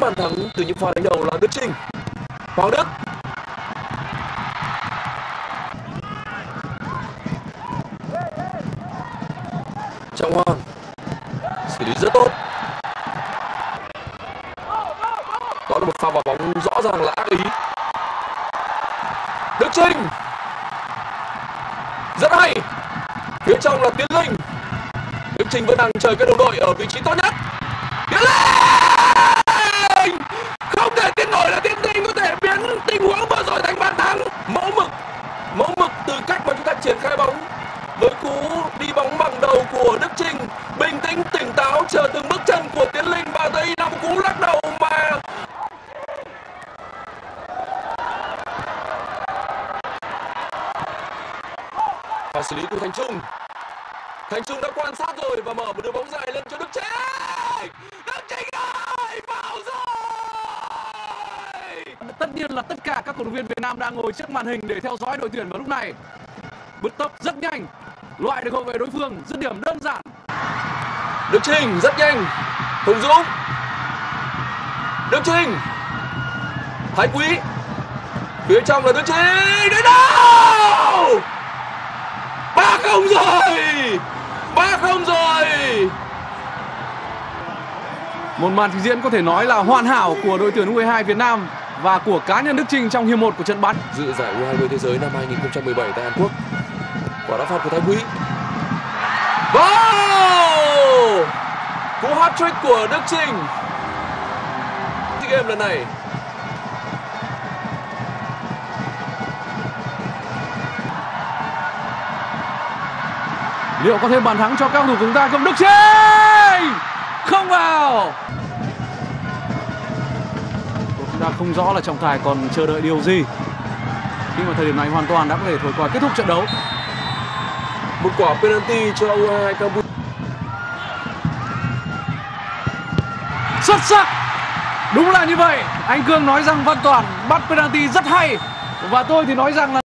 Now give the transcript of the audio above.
bàn thắng từ những pha đánh đầu là Đức Chinh. Hoàng Đức. Trọng Hoàng xử lý rất tốt. Đó là một pha vào bóng rõ ràng là ác ý. Đức Chinh rất hay. Phía trong là Tiến Linh. Đức Chinh vẫn đang chờ các đồng đội ở vị trí tốt nhất. Tiến Linh không thể tin nổi là Tiến Linh có thể biến tình huống vừa rồi thành bàn thắng. Mẫu mực từ cách mà chúng ta triển khai bóng. Với cú đi bóng bằng đầu của Đức Chinh, bình tĩnh tỉnh táo chờ từng bước chân của Tiến Linh, và đây là một cú lắc đầu mà và xử lý của Thành Trung. Thành Trung đã quan sát rồi và mở một đường bóng dài lên cho Đức Chinh. Đức Chinh ơi, vào rồi! Tất nhiên là tất cả các cổ động viên Việt Nam đang ngồi trước màn hình để theo dõi đội tuyển vào lúc này. Bứt tốc rất nhanh, loại được hậu vệ đối phương, dứt điểm đơn giản. Đức Chinh rất nhanh. Hùng Dũng. Đức Chinh. Thái Quý. Phía trong là Đức Chinh. Đến đâu? 3-0 rồi. 3-0 rồi. Một màn trình diễn có thể nói là hoàn hảo của đội tuyển U22 Việt Nam và của cá nhân Đức Chinh trong hiệp 1 của trận bắn dự giải U20 thế giới năm 2017 tại Hàn Quốc. Quả đá phạt của Thái Quý. Wow! Cú hat-trick của Đức Chinh. Game lần này. Liệu có thêm bàn thắng cho các cầu thủ của chúng ta không? Đức Chinh không vào. Chúng ta không rõ là trọng tài còn chờ đợi điều gì khi mà thời điểm này hoàn toàn đã có thể thổi còi kết thúc trận đấu. Một quả penalty cho U22 Campuchia. Xuất sắc. Đúng là như vậy. Anh Cương nói rằng Văn Toản bắt penalty rất hay, và tôi thì nói rằng là